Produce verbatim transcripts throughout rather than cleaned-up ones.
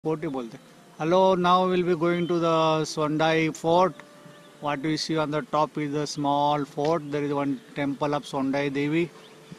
Fort bolte. Hello, now we'll be going to the Sondai fort. What we see on the top is a small fort. There is one temple of Sondai Devi.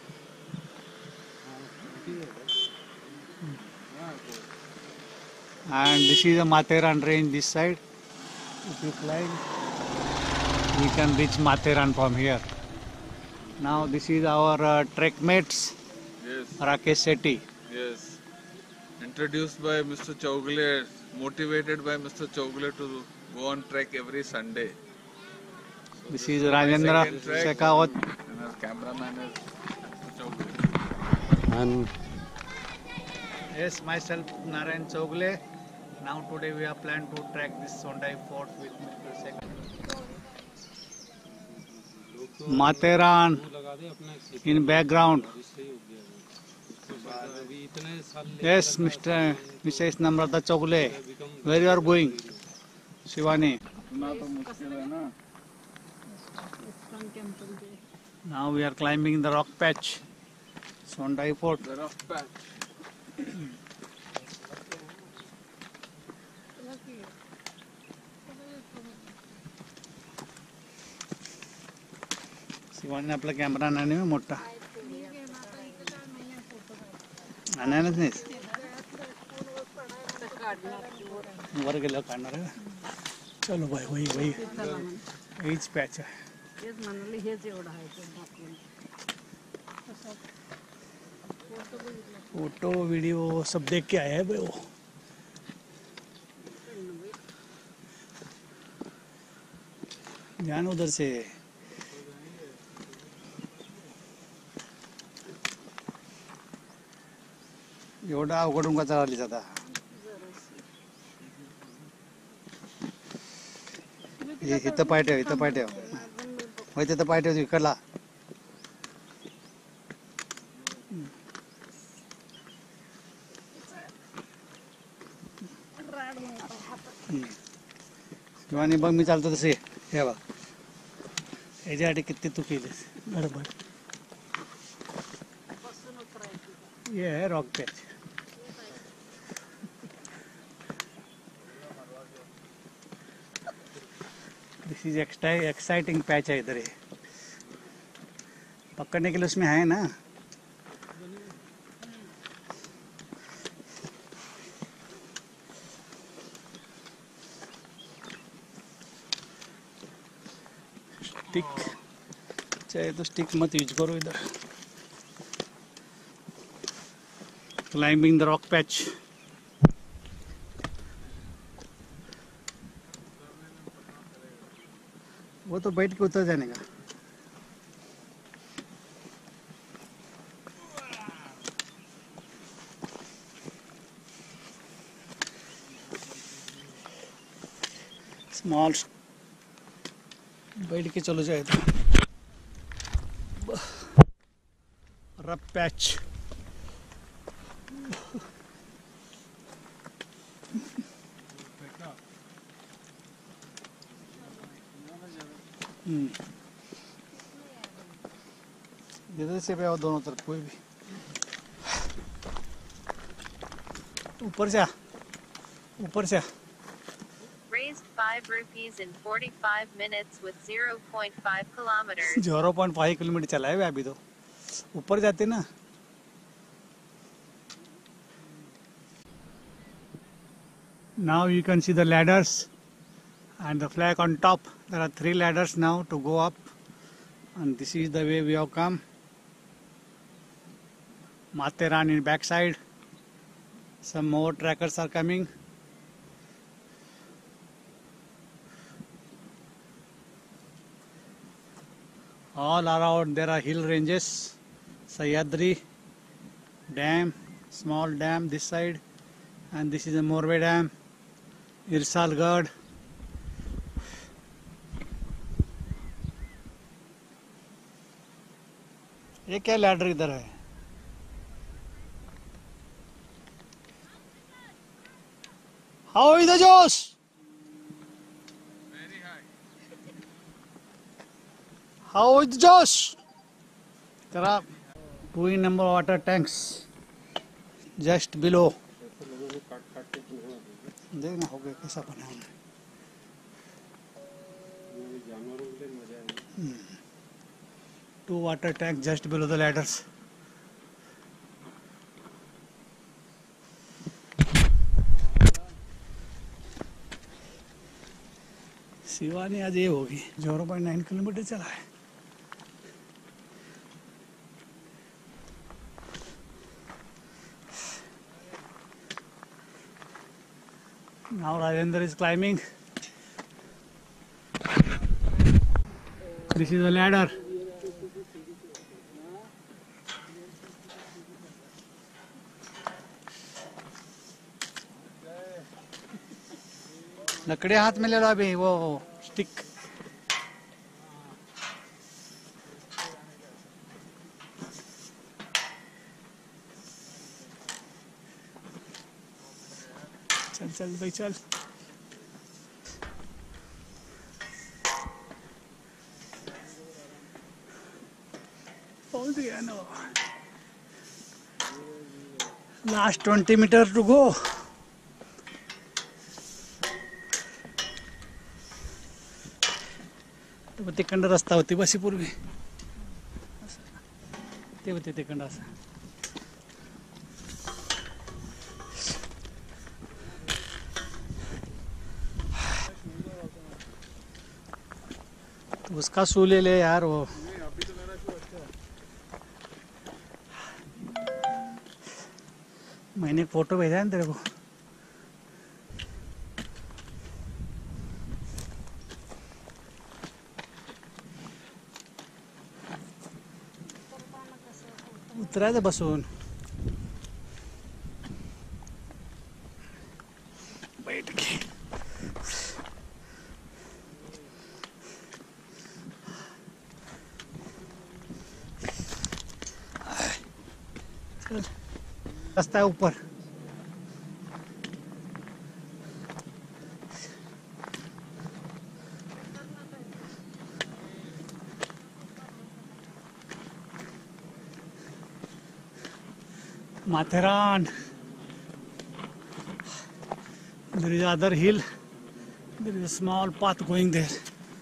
And this is a Matheran range this side. If you climb, we can reach Matheran from here. Now this is our uh, trek mates, Yes. Rakesh Shetty. Yes. Introduced by Mister Chougale, motivated by Mister Chougale to go on trek every Sunday. So This this is my Rajendra second trek, Shekhawat. and our cameraman is Mister Chougale. And yes, myself Narayan Chougale. Now today we are planned to track this Sondai fort with Mister Shekhawat. Matheran in background. Yes, Mister Missus Namrata Chougale. Where you are going? Shivani. Now we are climbing the rock patch. Sondai fort. The rough patch. Shivani आपला camera नाही मोठा आणायलाच नाही वर गेल्यावर काढणार आहे चलो bye होई होई हीच पॅच आहे फोटो वीडियो सब देख के आया है भाई वो ध्यान उधर से एवढा अवघडून का चालली जाता इथं पाय ठेव इथं पाय ठेव होय तिथं पाय ठेव इकडला शिवानी बघ मी चालतो तसे हे बघ याच्यासाठी किती तू केलीस बरोबर ये है rock patch this is extra exciting patch है इधर ये पकड़ने के लिए उसमें है ना स्टिक चाहे तो स्टिक मत यूज करो इधर climbing the rock patch. वो तो बैठ के उतर जाने का स्मॉल बैठ के चलो जाए तो रफ पैच इधर से पे आओ दोनों तरफ कोई भी ऊपर से ऊपर से Raised five rupees in forty-five minutes with zero point five kilometers. zero point five kilometer चला है अभी तो ऊपर जाते ना Now you can see the ladders and the flag on top. There are three ladders now to go up, and this is the way we have come. Matheran in backside. Some more trackers are coming. All around there are hill ranges. Sahyadri Dam, small dam this side, and this is a Morbe Dam. Irshal Gad. ये क्या ladder इधर है How is the Josh? Very high. How is the Josh? There are two number water tanks just below. देखना हो गया कैसा बना है। Two water tanks just below the ladders. Shivani आज ये होगी ज़ीरो पॉइंट नाइन किलोमीटर चला है। Now Rajendra is climbing. This is a ladder. लकड़ी हाथ में ले लो अभी वो स्टिक। चल चल भाई चल। पहुंच गया ना। Last twenty meter to go. तिकडं रस्ता होती बसी पूर्वी ते होते तिकडं असं। तो उसका शू ले ले यार वो। मैंने एक फोटो भेजा है ना तेरे को। उतरायचं बसून बैठ के। रास्ता है ऊपर। Matheran. There is other hill. There is a small path going there.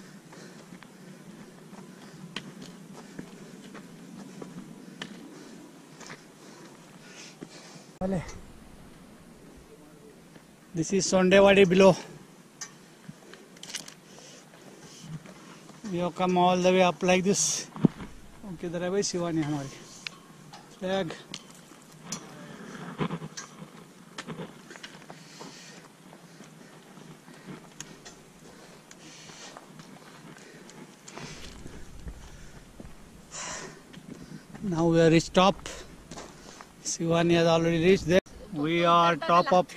This is Sondewadi below. We have come all the way up like this. Okay, there है भाई शिवानी हमारी flag. Now we are reached top. Shivani has already reached there. We are top of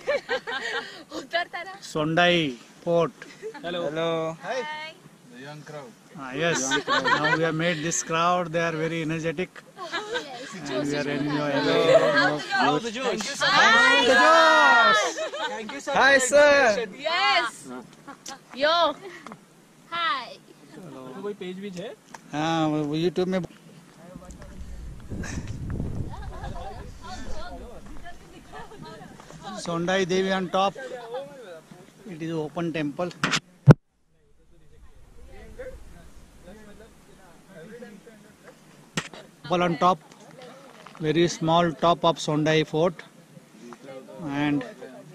Sondai Fort. Hello. Hello. Hi. The young crowd. Ah, yes. Now we have made this crowd. They are very energetic. And we are enjoying. How the Josh? How the Josh? Thank you, sir. Hi, sir. Yes. Yo. Hi. कोई page भी है? हाँ, वो YouTube में Sondai Devi on top. It is open temple. Temple on top. Very small top of Sondai Fort. And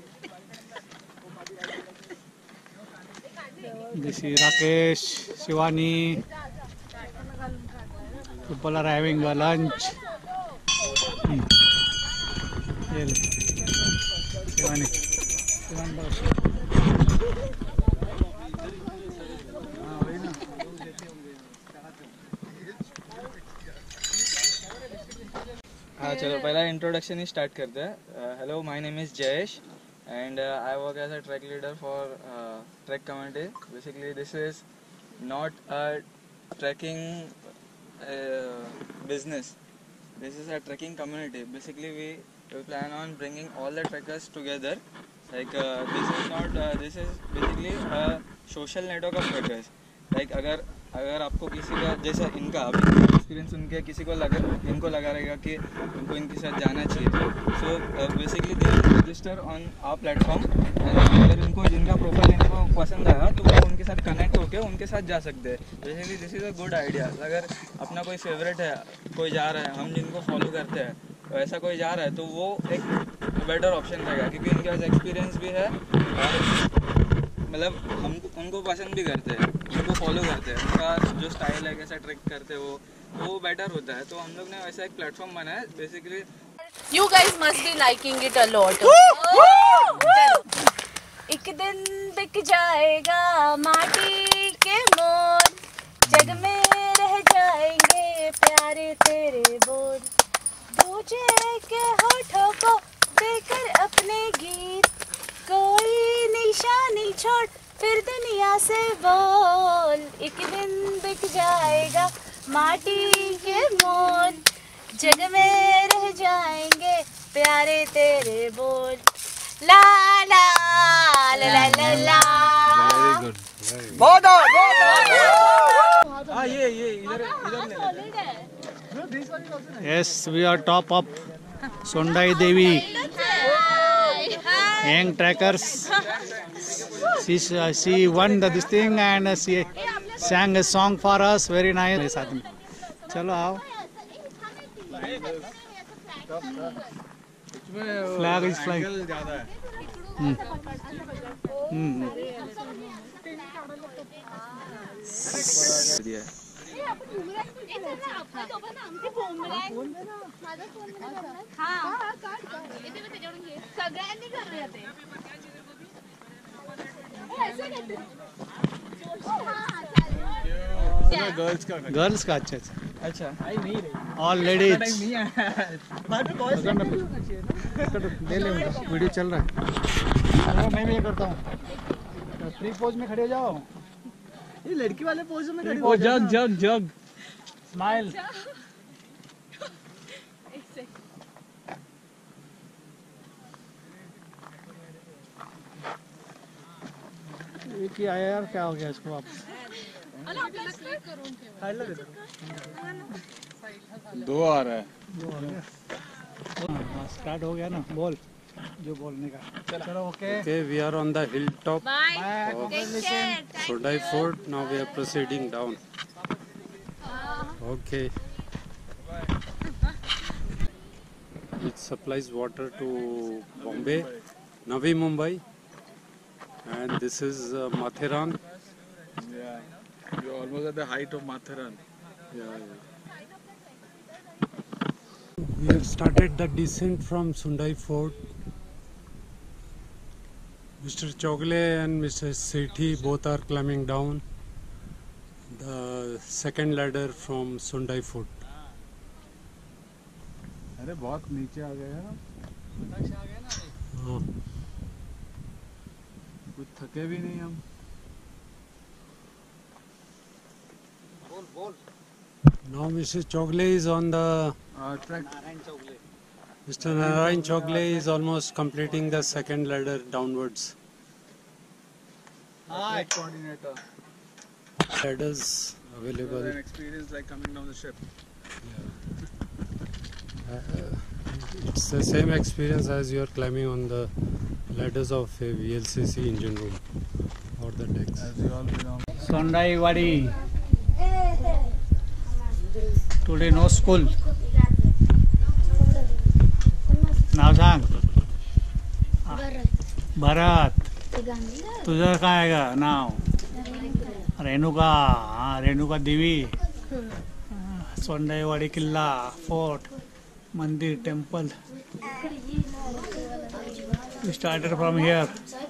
this is Rakesh, Shivani. People are having a lunch. Hmm. Shivani. Shivani हाँ चलो पहला introduction ही start करते हैं। Hello my name is Jayesh and uh, I work as a trek leader for uh, trek community. Basically this is not a trekking uh, business, this is a trekking community. Basically we, we plan on bringing all the trekkers together. Like uh, this is not uh, this is basically a social network of trekkers. Like अगर अगर आपको किसी का जैसा इनका अभी experience सुन के किसी को लगा इनको लगा रहेगा कि इनको इनके साथ जाना चाहिए, so basically they register on our platform. अगर इनको जिनका प्रोफाइल इनको पसंद आया तो वो उनके साथ कनेक्ट होकर उनके साथ जा सकते हैं। Basically this is a good idea. अगर अपना कोई फेवरेट है, कोई जा रहा है, हम जिनको फॉलो करते हैं ऐसा कोई जा रहा है तो वो एक बेटर ऑप्शन रहेगा, क्योंकि इनके पास एक्सपीरियंस भी है और मतलब हम उनको पसंद भी करते हैं, उनको फॉलो करते हैं, उनका जो स्टाइल है कैसा ट्रैक करते हैं वो वो बेटर होता है। तो हम लोग ने वैसा एक प्लेटफॉर्म बनाया basically. You guys must be liking it a lot. एक दिन बिक जाएगा माटी के मोर, जग में रह जाएंगे प्यारे तेरे बोल, तुझे के होठों को देकर अपने गीत, कोई निशानी छोड़ फिर दुनिया से बोल। एक दिन बिक जाएगा माटी के मोल, जग में रह जाएंगे प्यारे तेरे बोल। ला ला ला ला ला ला। वेरी गुड, बहुत बहुत हाँ ये ये इधर इधर Yes, we are top up Sondai Devi. Young trackers. She, uh, she won the, this thing and uh, she sang a song for us. Very nice. चलो आओ. Flag is flying. Hmm. Hmm. Girls का girls का अच्छा अच्छा all ladies ले ले video चल रहा है। चलो मैं भी ये करता हूँ, फ्री पोज में खड़े हो जाओ। ये लड़की वाले पोज में खड़ी ओ जग जग जग स्माइल। ये क्या है यार, क्या हो गया इसको वापस? दो आ रहा है, दो आ गया। स्टार्ट हो गया ना, बोल जो बोलने का। चलो okay. Okay, we are on the hilltop Bye. of Take care. Sondai Fort. Now we are proceeding down. Okay. It supplies water to Bombay, Navi Mumbai, and this is uh, Matheran. yeah, you're almost at the height of Matheran. Yeah, yeah. We have started the descent from Sondai Fort. Mister Chougale and Mister Sethi both are climbing down the second ladder from Sondai Fort. अरे बहुत नीचे आ गए हैं, हाँ, कुछ थके भी नहीं हम। now Mister Chougale is on the uh, track. Mister Narayan Chougale is almost completing the second ladder downwards. Hi, coordinator. Ladders available. An experience like coming down the ship. Uh, it's the same experience as you are climbing on the ladders of a V L C C engine room or the decks. As you all belong. Sondai Wadi. Today no school. नाव सांग. भरत. तुझं काय आहे का नाव? रेणुका. हा रेणुका देवी. सोंडाईवाडी किल्ला, fort, मंदिर, temple. We started from here.